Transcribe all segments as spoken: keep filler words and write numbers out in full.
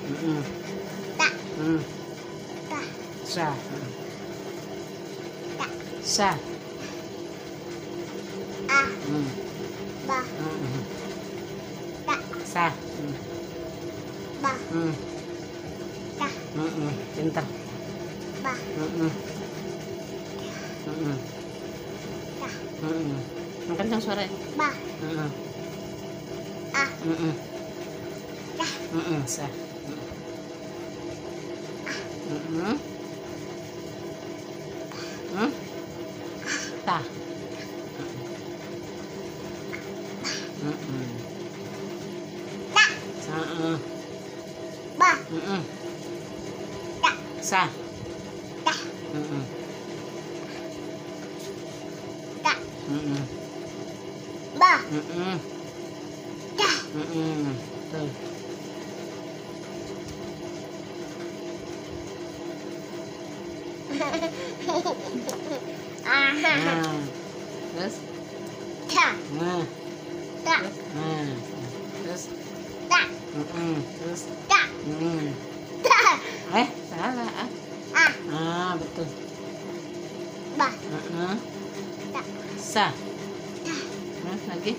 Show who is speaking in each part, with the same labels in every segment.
Speaker 1: Mm-mm.
Speaker 2: Tak.
Speaker 1: Mm.
Speaker 2: Tak.
Speaker 1: Sa.
Speaker 2: Tak.
Speaker 1: Sa.
Speaker 2: A.
Speaker 1: Mm.
Speaker 2: Ba.
Speaker 1: Mm-mm.
Speaker 2: Tak.
Speaker 1: Sa. Mm.
Speaker 2: Ba.
Speaker 1: Mm.
Speaker 2: Tak.
Speaker 1: Mm-mm. Pintar.
Speaker 2: Ba.
Speaker 1: Mm-mm. Mm-mm.
Speaker 2: Tak.
Speaker 1: Mm-mm. Ang kencang suaranya.
Speaker 2: Ba.
Speaker 1: Mm-mm.
Speaker 2: A.
Speaker 1: Mm-mm.
Speaker 2: Tak.
Speaker 1: Mm-mm. Sa. Mm-mm. Mm. Ta. Mm-mm.
Speaker 2: Tak.
Speaker 1: Sa. Mm.
Speaker 2: Ba.
Speaker 1: Mm-mm.
Speaker 2: Tak.
Speaker 1: Sa.
Speaker 2: Tak.
Speaker 1: Mm-mm.
Speaker 2: Tak.
Speaker 1: Mm-mm.
Speaker 2: Ba.
Speaker 1: Mm-mm.
Speaker 2: Tak.
Speaker 1: Mm-mm. Tuh.
Speaker 2: Aha.
Speaker 1: Nah. Terus.
Speaker 2: Tak.
Speaker 1: Nah.
Speaker 2: Tak.
Speaker 1: Nah. Terus.
Speaker 2: Tak.
Speaker 1: Mm-mm. Terus.
Speaker 2: Tak.
Speaker 1: Mm.
Speaker 2: Tak.
Speaker 1: Eh, salah. Ah.
Speaker 2: A.
Speaker 1: Ah, betul.
Speaker 2: Ba.
Speaker 1: Mm-mm.
Speaker 2: Tak.
Speaker 1: Sa.
Speaker 2: Tak.
Speaker 1: Nah, lagi.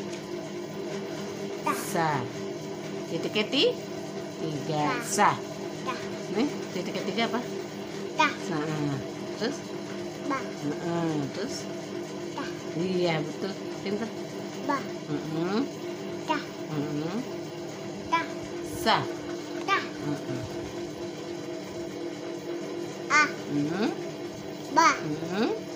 Speaker 2: Tak.
Speaker 1: Sa. Titik keti. Tiga. Sa.
Speaker 2: Tak.
Speaker 1: Nih, titik ketiga apa?
Speaker 2: Tak.
Speaker 1: Nah. Terus.
Speaker 2: Ba.
Speaker 1: Mm-mm. Terus.
Speaker 2: Tak.
Speaker 1: Iya, betul. Pintar.
Speaker 2: Ba.
Speaker 1: Mm-mm.
Speaker 2: Tak.
Speaker 1: Mm-mm.
Speaker 2: Tak.
Speaker 1: Sa.
Speaker 2: Tak.
Speaker 1: Mm-mm.
Speaker 2: A.
Speaker 1: Mm-mm.
Speaker 2: Ba.
Speaker 1: Mm-mm.